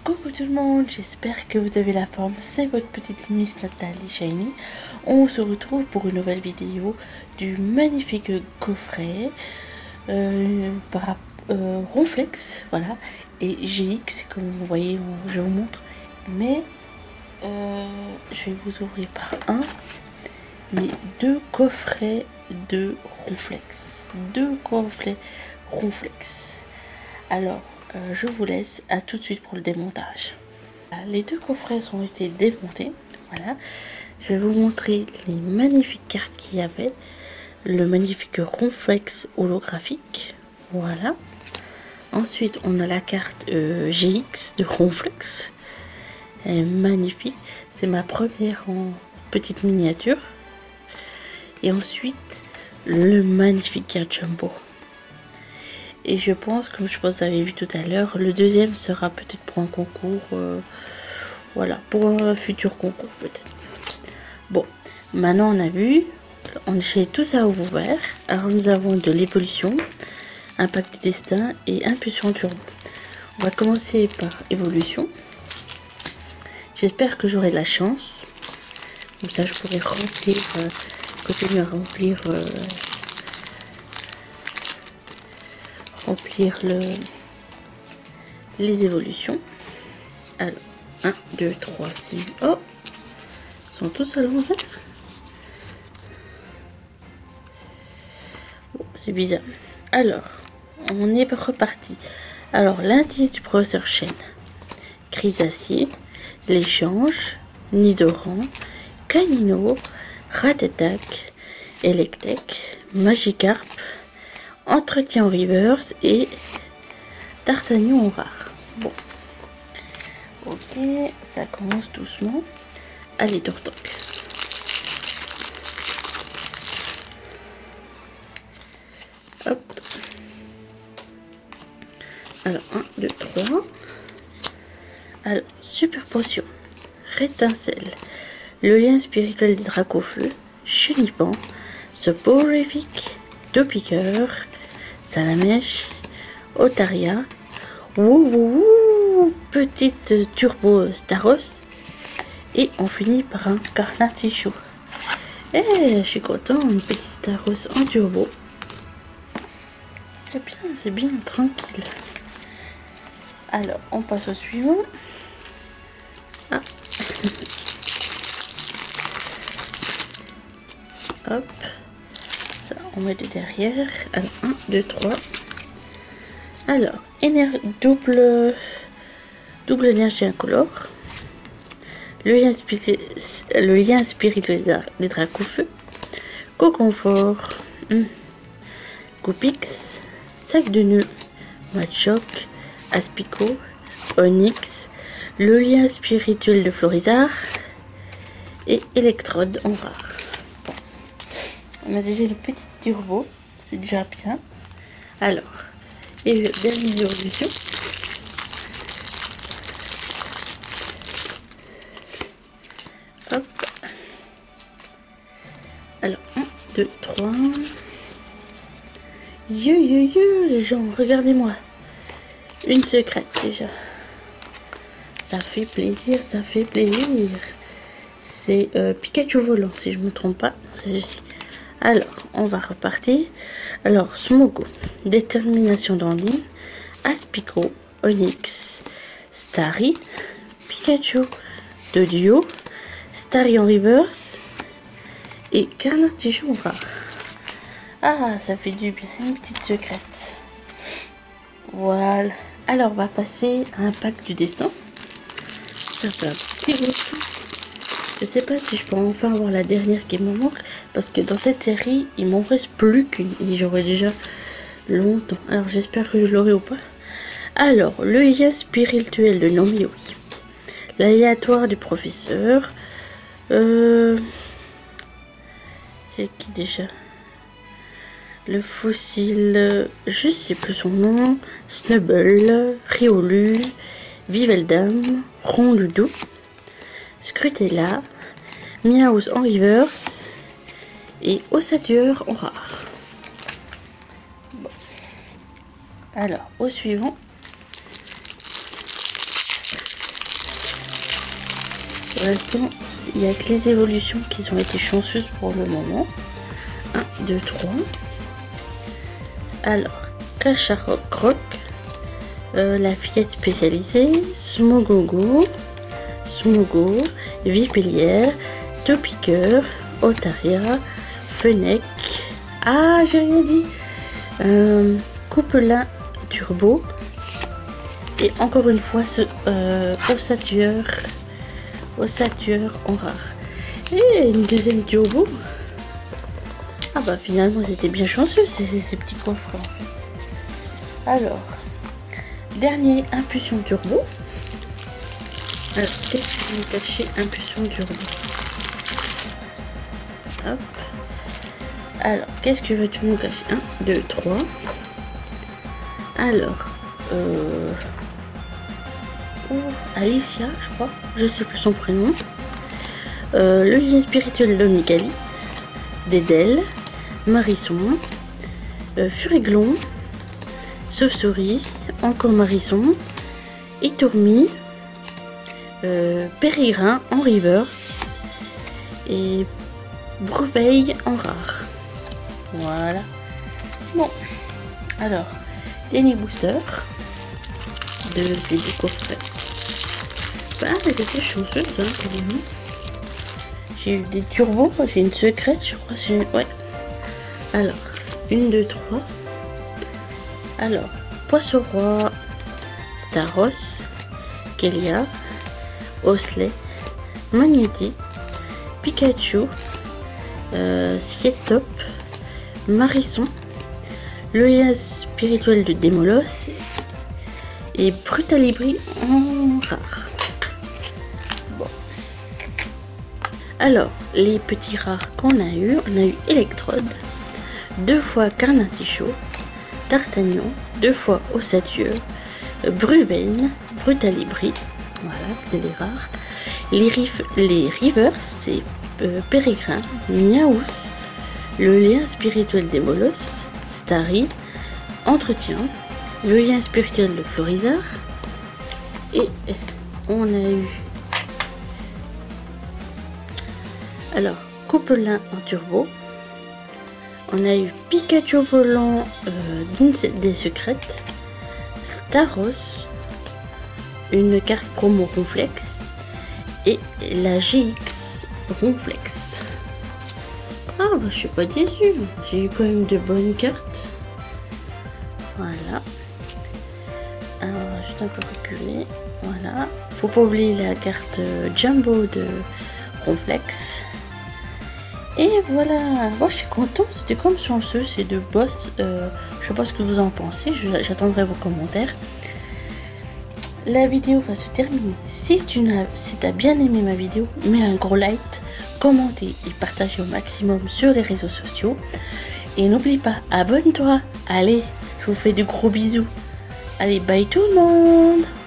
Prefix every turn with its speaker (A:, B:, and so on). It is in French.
A: Coucou tout le monde, j'espère que vous avez la forme, c'est votre petite Miss Nathalie Shiny. On se retrouve pour une nouvelle vidéo du magnifique coffret Ronflex, voilà, et GX, comme vous voyez, je vous montre, mais je vais vous ouvrir par mais deux coffrets de Ronflex, Alors, je vous laisse à tout de suite pour le démontage. Les deux coffrets ont été démontés. Voilà. Je vais vous montrer les magnifiques cartes qu'il y avait. Le magnifique Ronflex holographique. Voilà. Ensuite, on a la carte GX de Ronflex. Elle est magnifique. C'est ma première en petite miniature. Et ensuite, le magnifique carte Jumbo. Et je pense, comme je pense que vous avez vu tout à l'heure, le deuxième sera peut-être pour un concours. Voilà, pour un futur concours peut-être. Bon, maintenant on a vu, j'ai tout ça ouvert. Alors nous avons de l'évolution, un pack du destin et impulsion turbo. On va commencer par évolution. J'espère que j'aurai de la chance. Comme ça je pourrai remplir, continuer à remplir les évolutions. Alors, 1, 2, 3, 6. Oh, ils sont tous à l'envers. Bon, c'est bizarre. Alors, on est reparti. Alors, l'indice du professeur Chen, Chrysacier, l'échange, Nidoran, Canino, Rattatak, Electek, Magikarp, entretien en reverse et D'Artagnan en rare. Bon, ok, ça commence doucement. Allez, toc toc. Hop. Alors, 1, 2, 3. Alors, super potion. Rétincelle. Le lien spirituel des Dracofeu. Chenipan. Soporifique. Topiqueur. Salamèche. Otaria. Wouhouhou, petite turbo Staros. Et on finit par un Carnatichou. Je suis content, une petite Staros en turbo. C'est bien, tranquille. Alors, on passe au suivant. Ah. Hop. Ça, on met de derrière. Alors, 1, 2, 3. Alors, double énergie incolore. Le lien spirituel des Dracofeu. Coconfort. Coupix. Sac de nœuds. Machoc. Aspico. Onyx. Le lien spirituel de Florizard. Et électrode en rare. Bon. On a déjà une petite turbo. C'est déjà bien. Alors. Et dernière évolution. Hop. Alors, 1, 2, 3. Les gens, regardez-moi. Une secrète déjà. Ça fait plaisir, ça fait plaisir. C'est Pikachu volant, si je me trompe pas. C'est ceci. Alors, on va repartir. Alors, Smogo, détermination d'Andine, Aspico, Onyx, Starry, Pikachu de duo, Starry en reverse et Carnatichou rare. Ah, ça fait du bien, une petite secrète. Voilà. Alors, on va passer à un pack du destin. Ça fait un petit gros. Je sais pas si je peux enfin avoir la dernière qui me manque, parce que dans cette série, il m'en reste plus qu'une et j'aurai déjà longtemps. Alors j'espère que je l'aurai ou pas. Alors, le lien spirituel de Nomi, oui. L'aléatoire du professeur. C'est qui déjà? Le fossile, je sais plus son nom. Snubble, Riolu, Viveldam, Rondoudou, Scrutella, Miaus en reverse et Ossature en rare. Bon. Alors, au suivant. Pour l'instant, il n'y a que les évolutions qui ont été chanceuses pour le moment. 1, 2, 3. Alors, Cacharok Croc, la fillette spécialisée, Smogogo, Vipellière, Topiqueur, Otaria, Fennec. Ah, j'ai rien dit. Coupelin Turbo. Et encore une fois, ce ossature en rare. Et une deuxième turbo. Ah bah finalement, c'était bien chanceux ces petits coffres en fait. Alors, dernier impulsion turbo. Alors, qu'est-ce que je vais cacher impulsion turbo? Hop. Alors, qu'est-ce que veux-tu nous cacher? 1, 2, 3. Alors, Alicia, je crois, je sais plus son prénom. Le lien spirituel de Mikali, Dédel, Marisson, Furiglon, Sauve-souris, encore Marisson, Itourmi, Périgrin en reverse et Bruveille en rare. Voilà. Bon, alors, Denny Booster de ces deux coffrets. Bah, elles étaient chanceuses, hein, quand même. J'ai eu des turbos, j'ai une secrète, je crois. Ouais. Alors, 1, 2, 3. Alors, Poisson Roi, Staros, Kelia, Osley, Magnéti, Pikachu, Sietop, Marisson, le lien spirituel de Démolos et Brutalibri en rare. Bon. Alors, les petits rares qu'on a eu, on a eu Electrode, 2 fois Carnatichaud, Tartagnon, 2 fois Ossature, Bruveine, Brutalibri, voilà, c'était les rares. Les Rivers, c'est Périgrin, Niaous, le lien spirituel des Molos, Starry, Entretien, le lien spirituel de Florizard, et on a eu alors Coupelin en turbo, on a eu Pikachu volant d'une des secrètes, Staros, une carte promo Ronflex et la GX Ronflex. Ah bah je suis pas déçue, j'ai eu quand même de bonnes cartes. Voilà. Alors juste un peu reculer. Voilà. Faut pas oublier la carte Jumbo de Ronflex. Et voilà. Moi je suis contente, c'était comme chanceux ces deux boss. Je sais pas ce que vous en pensez, j'attendrai vos commentaires. La vidéo va se terminer. Si tu as bien aimé ma vidéo, mets un gros like, commentez et partagez au maximum sur les réseaux sociaux. Et n'oublie pas, abonne-toi. Allez, je vous fais de gros bisous. Allez, bye tout le monde.